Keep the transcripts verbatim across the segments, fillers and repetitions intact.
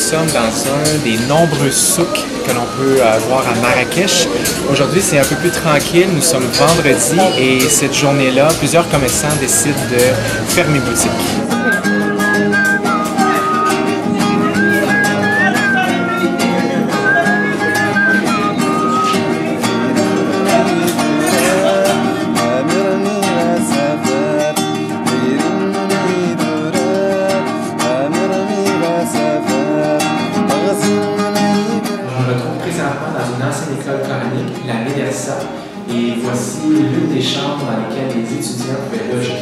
sommes dans un des nombreux souks que l'on peut euh, voir à Marrakech. Aujourd'hui, c'est un peu plus tranquille. Nous sommes vendredi et cette journée-là, plusieurs commerçants décident de fermer boutique. Dans une ancienne école coranique, la Médersa, et voici l'une des chambres dans lesquelles les étudiants pouvaient loger.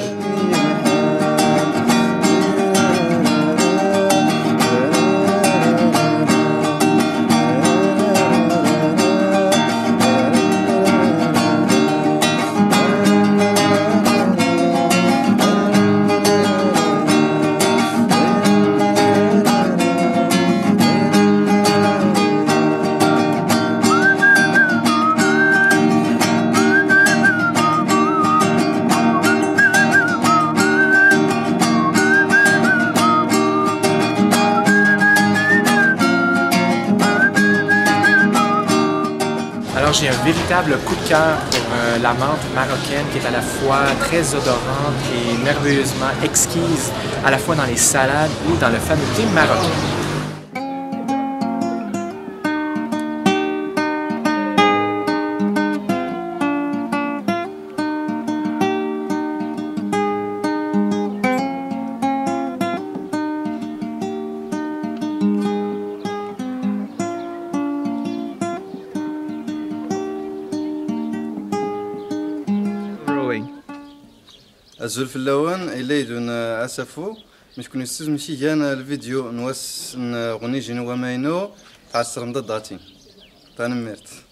Alors j'ai un véritable coup de cœur pour euh, la menthe marocaine qui est à la fois très odorante et merveilleusement exquise, à la fois dans les salades ou dans le fameux thé marocain. الزلف اللون إليدون أسفو مش كون يستزم شي جانا الفيديو نوس غني جنوا ماينو تاع السرم ضداتي تنمرت.